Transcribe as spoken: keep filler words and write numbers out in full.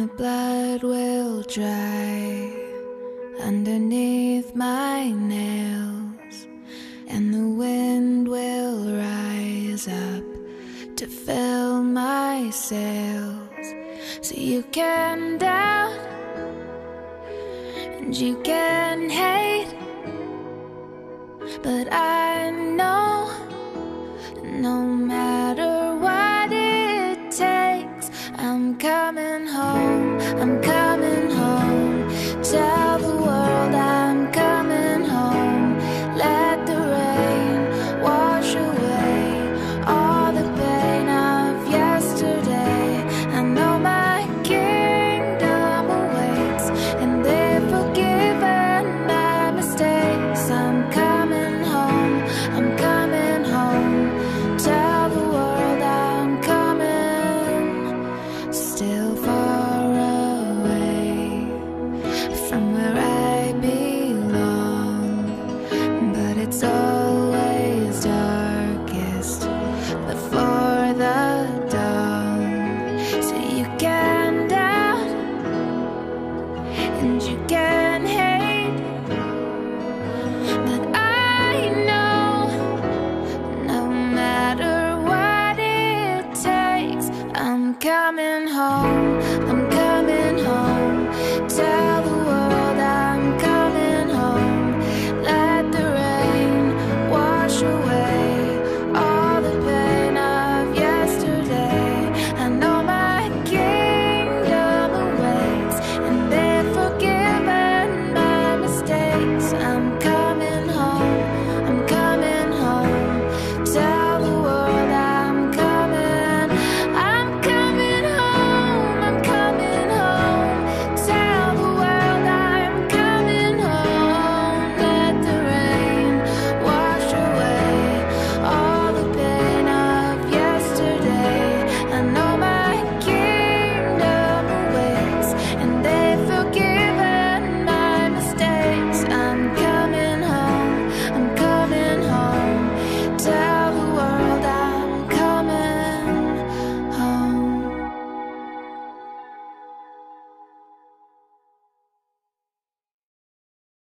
blood will dry underneath my nails, and the wind will rise up to fill my sails. So you can doubt and you can hate, but I know no matter what it takes, I'm coming home, I'm coming home. Tell the world I'm coming home. Let the rain wash away all the pain of yesterday. I know my kingdom awaits, and they've forgiven my mistakes. I'm coming home, I'm coming home. Tell the world I'm coming. Still far away from where I belong, but it's always darkest before the dawn. So you can doubt and you can hate,